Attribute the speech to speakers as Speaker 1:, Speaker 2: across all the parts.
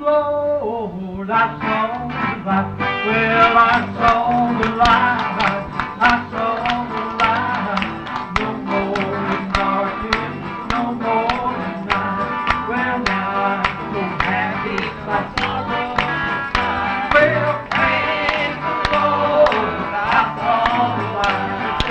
Speaker 1: Lord, I saw the light. Well, I saw the light. I saw the light. No more in darkness, no more in night. Well, now I'm so happy. I saw the light. Well, praise the Lord, I saw the light.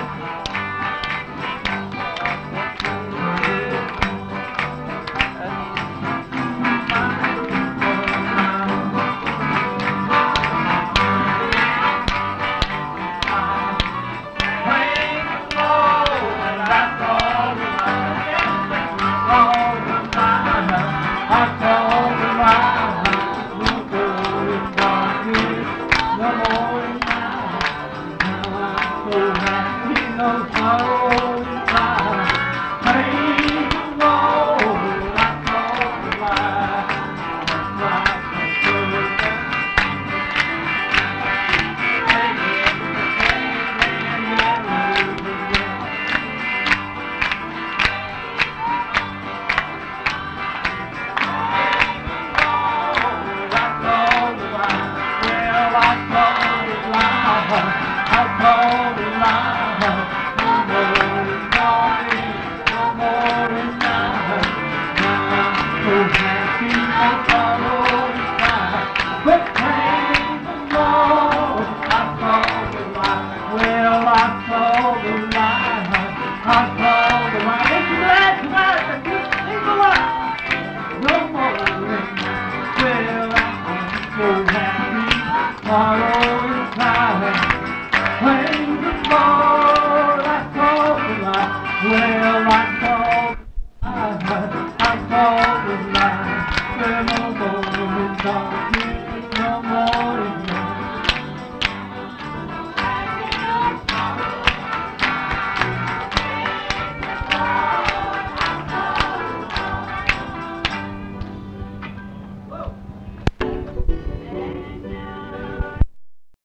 Speaker 1: Well, I saw the light, well, no more in darkness.